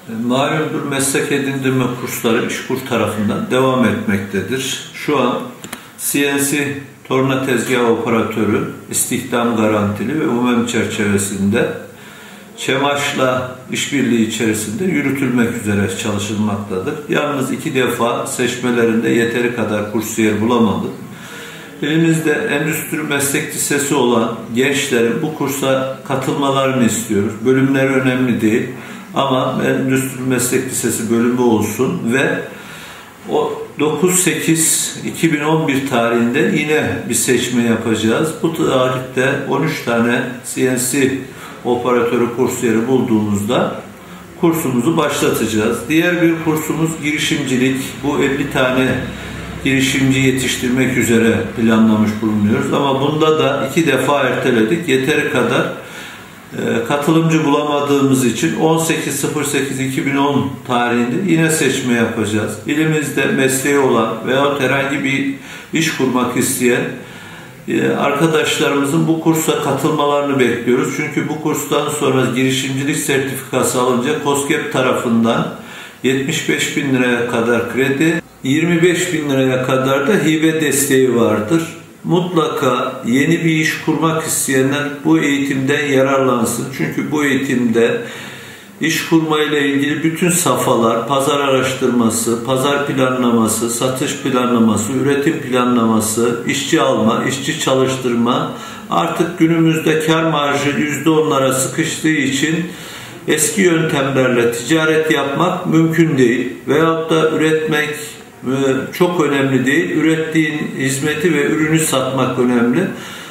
Malumdur, meslek edindirme kursları İşkur tarafından devam etmektedir. Şu an CNC torna tezgah operatörü istihdam garantili ve UMEM çerçevesinde ÇEMAŞ'la işbirliği içerisinde yürütülmek üzere çalışılmaktadır. Yalnız 2 defa seçmelerinde yeteri kadar kursiyer bulamadık. Elimizde endüstri meslek lisesi olan gençlerin bu kursa katılmalarını istiyoruz. Bölümler önemli değil ama endüstri meslek lisesi bölümü olsun ve o 9-8-2011 tarihinde yine bir seçme yapacağız. Bu tarihte 13 tane CNC operatörü kursiyeri bulduğumuzda kursumuzu başlatacağız. Diğer bir kursumuz girişimcilik. Bu 50 tane girişimci yetiştirmek üzere planlamış bulunuyoruz. Ama bunda da 2 defa erteledik. Yeteri kadar katılımcı bulamadığımız için 18.08.2010 tarihinde yine seçme yapacağız. İlimizde mesleği olan veya herhangi bir iş kurmak isteyen arkadaşlarımızın bu kursa katılmalarını bekliyoruz. Çünkü bu kurstan sonra girişimcilik sertifikası alınca KOSGEB tarafından 75.000 liraya kadar kredi, 25.000 liraya kadar da hibe desteği vardır. Mutlaka yeni bir iş kurmak isteyenler bu eğitimden yararlansın. Çünkü bu eğitimde iş kurma ile ilgili bütün safhalar, pazar araştırması, pazar planlaması, satış planlaması, üretim planlaması, işçi alma, işçi çalıştırma, artık günümüzde kar marjı %10'lara sıkıştığı için eski yöntemlerle ticaret yapmak mümkün değil. Veyahut da üretmek çok önemli değil. Ürettiğin hizmeti ve ürünü satmak önemli.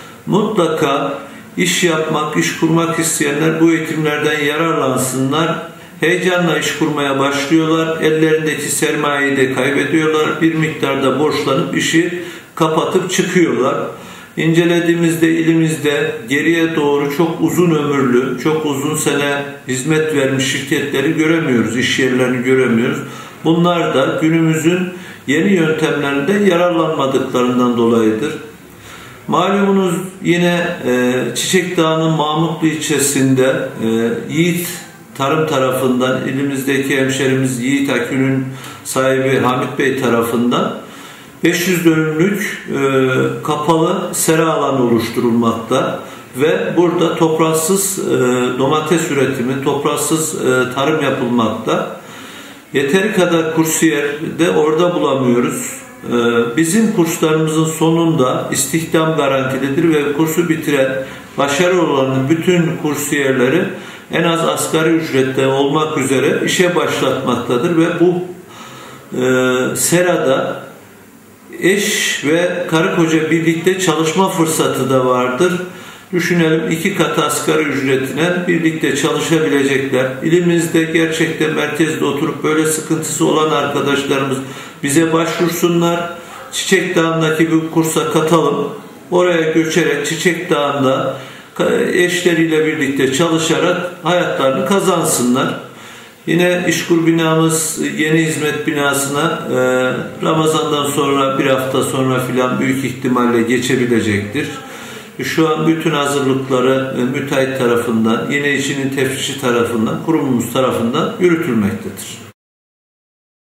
Mutlaka iş yapmak, iş kurmak isteyenler bu eğitimlerden yararlansınlar. Heyecanla iş kurmaya başlıyorlar. Ellerindeki sermayeyi de kaybediyorlar. Bir miktarda borçlanıp işi kapatıp çıkıyorlar. İncelediğimizde ilimizde geriye doğru çok uzun ömürlü, çok uzun sene hizmet vermiş şirketleri göremiyoruz, iş yerlerini göremiyoruz. Bunlar da günümüzün yeni yöntemlerinden yararlanmadıklarından dolayıdır. Malumunuz yine Çiçek Dağı'nın Mahmutlu ilçesinde Yiğit Tarım tarafından, ilimizdeki hemşerimiz Yiğit Akün'ün sahibi Hamit Bey tarafından 500 dönümlük kapalı sera alanı oluşturulmakta ve burada topraksız domates üretimi, topraksız tarım yapılmakta. Yeteri kadar kursiyer de orada bulamıyoruz. Bizim kurslarımızın sonunda istihdam garantilidir ve kursu bitiren başarılı olanın bütün kursiyerleri en az asgari ücrette olmak üzere işe başlatmaktadır ve bu serada eş ve karı koca birlikte çalışma fırsatı da vardır. Düşünelim, 2 kat asgari ücretine birlikte çalışabilecekler. İlimizde gerçekten merkezde oturup böyle sıkıntısı olan arkadaşlarımız bize başvursunlar. Çiçek Dağı'ndaki bir kursa katalım. Oraya göçerek Çiçek Dağı'nda eşleriyle birlikte çalışarak hayatlarını kazansınlar. Yine İşkur binamız yeni hizmet binasına Ramazan'dan sonra bir hafta sonra filan büyük ihtimalle geçebilecektir. Şu an bütün hazırlıkları müteahhit tarafından, yine işinin tefrişi tarafından, kurumumuz tarafından yürütülmektedir.